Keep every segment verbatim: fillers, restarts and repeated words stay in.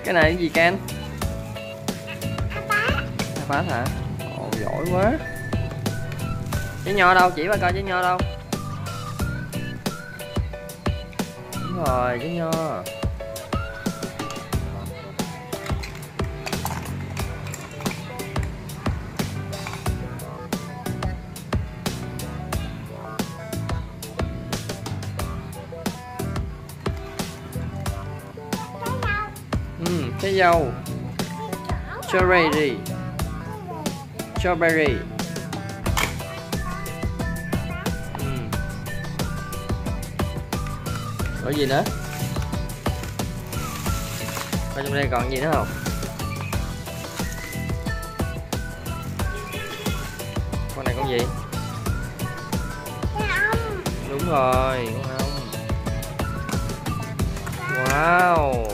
Cái này cái gì Ken? iPad hả? Ồ, giỏi quá. Trái nho đâu? Chỉ ba coi trái nho đâu. Đúng rồi, trái nho. Ừ, trái dâu. Strawberry. Strawberry. Ừ. Có gì nữa? Ở trong đây còn gì nữa không? Con này con gì? Đúng rồi, con ong. Wow.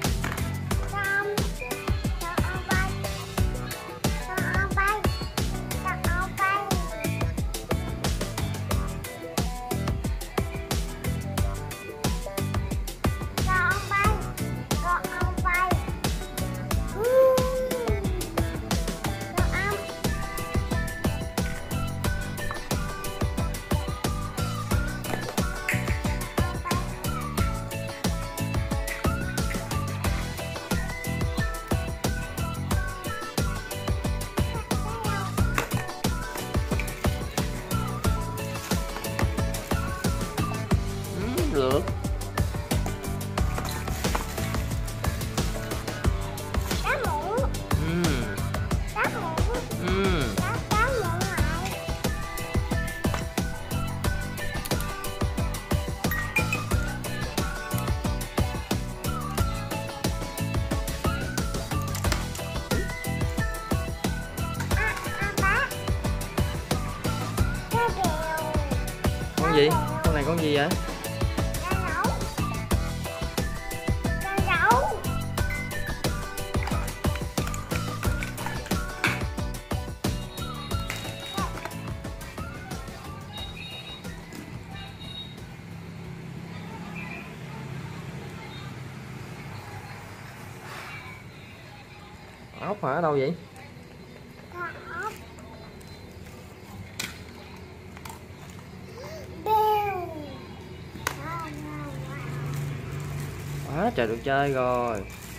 Được. Cá mũ. Ừ. Cá mũ. Ừ. Cá, cá mũ lại. À, à, bác. Cá bèo. Con gì? Con này con gì vậy? Ốc hả? Ở đâu vậy? Quá trời được chơi rồi.